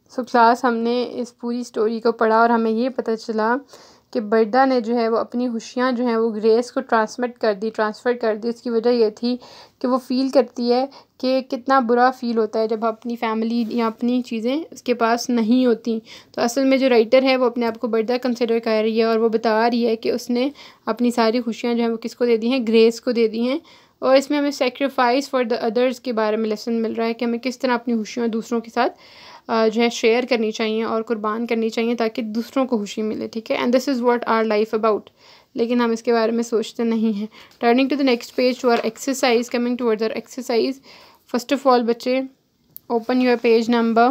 So class हमने इस पूरी स्टोरी को पढ़ा और हमें ये पता चला कि बर्दा ने जो है वो अपनी खुशियाँ जो हैं वो ग्रेस को ट्रांसफ़र कर दी। उसकी वजह ये थी कि वो फ़ील करती है कि कितना बुरा फ़ील होता है जब अपनी फैमिली या अपनी चीज़ें उसके पास नहीं होती। तो असल में जो राइटर है वो अपने आप को बर्दा कंसिडर कर रही है और वो बता रही है कि उसने अपनी सारी खुशियाँ जो हैं वो किसको दे दी हैं, ग्रेस को दे दी हैं। और इसमें हमें सेक्रीफाइस फॉर द अदर्स के बारे में लेसन मिल रहा है कि हमें किस तरह अपनी खुशियाँ दूसरों के साथ जो है शेयर करनी चाहिए और कुर्बान करनी चाहिए ताकि दूसरों को खुशी मिले। ठीक है, and this is what our life about. लेकिन हम इसके बारे में सोचते नहीं हैं। Turning to the next page to our exercise, coming towards our exercise. First of all बच्चे, open your page number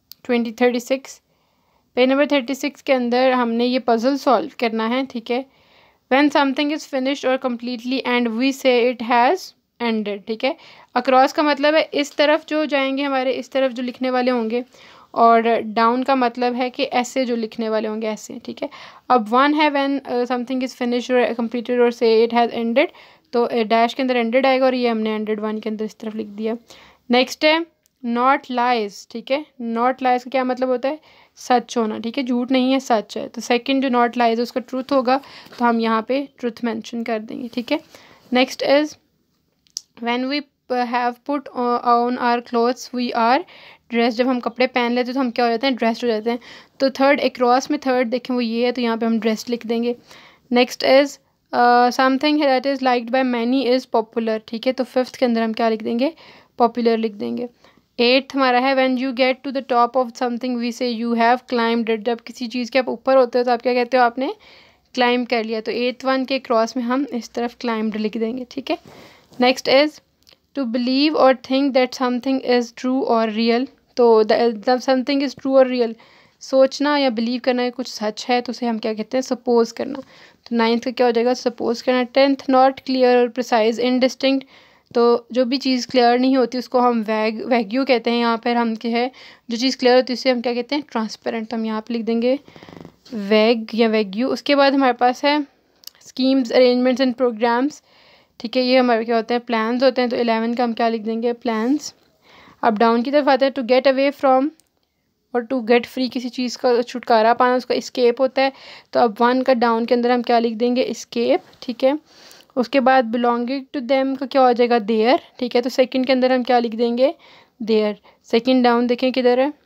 36। Page number 36 के अंदर हमने ये पज़ल सॉल्व करना है। ठीक है, व्हेन समथिंग इज़ फिनिश्ड और completely end we say it has ended. ठीक है, अक्रॉस का मतलब है इस तरफ जो जाएंगे हमारे, इस तरफ जो लिखने वाले होंगे, और डाउन का मतलब है कि ऐसे जो लिखने वाले होंगे ऐसे। ठीक है, अब वन है व्हेन समथिंग इज़ फिनिश्ड और कम्प्लीटेड और से इट हैज़ एंडेड, तो डैश के अंदर एंडेड आएगा और ये हमने एंडेड वन के अंदर इस तरफ लिख दिया। नेक्स्ट है नॉट लाइज। ठीक है, नॉट लाइज का क्या मतलब होता है, सच होना। ठीक है, झूठ नहीं है, सच है। तो सेकंड जो नॉट लाइज है उसका ट्रूथ होगा, तो हम यहाँ पे ट्रूथ मेंशन कर देंगे। ठीक है, next is when we have put on our clothes we are dress. जब हम कपड़े पहन लेते हैं तो हम क्या हो जाते हैं, ड्रेस्ड हो जाते हैं। तो थर्ड अक्रॉस में थर्ड देखें वो ये है, तो यहाँ पे हम ड्रेस्ड लिख देंगे। Next is something that is liked by many is popular. ठीक है, तो फिफ्थ के अंदर हम क्या लिख देंगे, पॉपुलर लिख देंगे। एट्थ हमारा है when you get to the top of something we say you have climbed it. जब किसी चीज़ के आप ऊपर होते हो तो आप क्या कहते हो, आपने क्लाइंब कर लिया। तो एट्थ वन के क्रॉस में हम इस तरफ क्लाइम्ड लिख देंगे। ठीक है, नेक्स्ट इज़ टू बिलीव और think that something is true और रियल। तो समथिंग इज़ ट्रू और रियल, सोचना या बिलीव करना कुछ सच है तो उसे हम क्या कहते हैं, सपोज करना। तो नाइन्थ का क्या हो जाएगा, सपोज करना। टेंथ नॉट क्लियर और प्रिसाइज इनडिस्टिंक्ट। तो जो भी चीज़ क्लियर नहीं होती उसको हम वैग्यू कहते हैं। यहाँ पर हम क्या है, जो चीज़ क्लियर होती है उसे हम क्या कहते हैं, ट्रांसपेरेंट। तो हम यहाँ पर लिख देंगे वैग या वैग्यू। उसके बाद हमारे पास है स्कीम्स, अरेंजमेंट्स एंड प्रोग्राम्स। ठीक है, ये हमारे क्या होते हैं, प्लान्स होते हैं। तो 11 का हम क्या लिख देंगे, प्लान्स। अब डाउन की तरफ आते हैं, टू गेट अवे फ्रॉम और टू गेट फ्री, किसी चीज़ का छुटकारा पाना, उसका इस्केप होता है। तो अब वन का डाउन के अंदर हम क्या लिख देंगे, इस्केप। ठीक है, उसके बाद बिलोंगिंग टू देम का क्या हो जाएगा, देयर। ठीक है, तो सेकंड के अंदर हम क्या लिख देंगे, देयर। सेकंड डाउन देखें किधर है,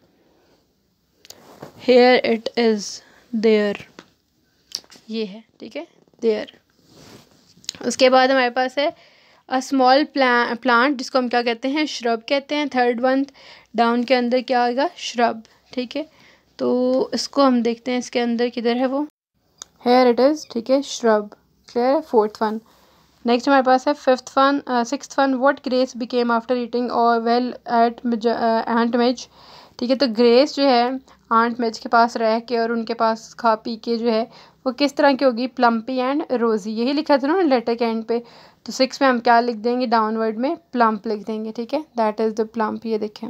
हेयर इट इज़, देयर, ये है। ठीक है, देयर। उसके बाद हमारे पास है अ स्मॉल प्लांट, जिसको हम क्या कहते हैं, श्रब कहते हैं। थर्ड वन डाउन के अंदर क्या आएगा, श्रब। ठीक है, तो इसको हम देखते हैं, इसके अंदर किधर है वो, हेयर इट इज़। ठीक है, श्रब, क्लियर है। Fourth one. नेक्स्ट हमारे पास है sixth one, what Grace became after eating और वेल एट आंट मेज। ठीक है, तो ग्रेस जो है आंट मेज के पास रह के और उनके पास खा पी के जो है वो किस तरह की होगी, प्लम्पी एंड रोजी। यही लिखा था ना लेटर के एंड पे। तो 6 में हम क्या लिख देंगे, डाउनवर्ड में प्लम्प लिख देंगे। ठीक है, दैट इज़ द प्लम्प। ये देखें,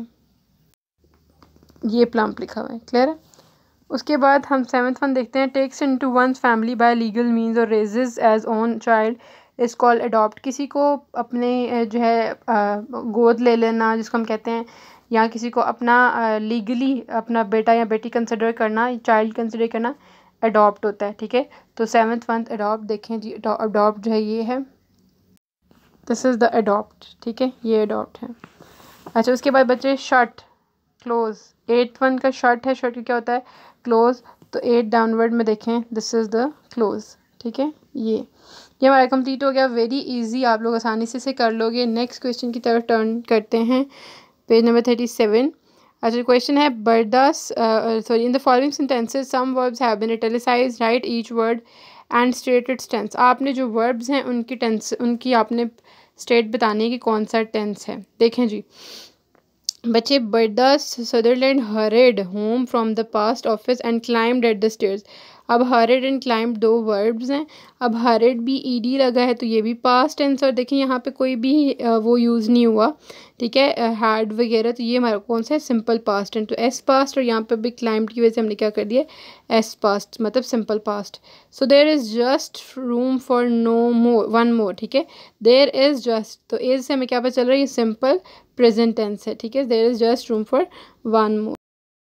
ये प्लम्प लिखा हुआ है, क्लियर है। उसके बाद हम 7th वन देखते हैं, takes into one's family by legal means और raises as own child is called adopt. किसी को अपने जो है गोद ले लेना, जिसको हम कहते हैं, या किसी को अपना लीगली अपना बेटा या बेटी कंसिडर करना, चाइल्ड कंसिडर करना, अडॉप्ट होता है। ठीक है, तो 7th वन अडॉप्ट देखें जी, अडॉप्ट जो है ये है, दिस इज़ द अडॉप्ट। ठीक है, ये अडॉप्ट है। अच्छा, उसके बाद बच्चे शट, क्लोज। 8th वन का शट है, शट क्या होता है, क्लोज। तो 8 डाउनवर्ड में देखें, दिस इज़ द क्लोज। ठीक है, ये हमारा कंप्लीट हो गया। वेरी इजी, आप लोग आसानी से कर लोगे। नेक्स्ट क्वेश्चन की तरफ टर्न करते हैं, पेज नंबर 37। अच्छा, क्वेश्चन है बर्दास in the following sentences some verbs have been italicised, write each word and state its tense. आपने जो वर्ब्स हैं उनकी टेंस, उनकी आपने स्टेट बतानी है कि कौन सा टेंस है। देखें जी बच्चे, Bertha Sutherland hurried home from the post office and climbed at the stairs. अब हरेड एंड क्लाइम्ड दो वर्ब्स हैं। अब हरेड भी ईडी लगा है तो ये भी पास्ट टेंस, और देखिए यहाँ पे कोई भी वो यूज़ नहीं हुआ। ठीक है, हैड वगैरह, तो ये हमारा कौन सा है, सिंपल पास्ट है। तो एस पास्ट, और यहाँ पे भी क्लाइम्ड की वजह से हमने क्या कर दिया, एस पास्ट, मतलब simple past. So there is just room for no more, one more. ठीक है, देयर इज़ जस्ट, तो इज से हमें क्या पता चल रहा है, ये सिंपल प्रेजेंट टेंस है। ठीक है, there is just room for one more.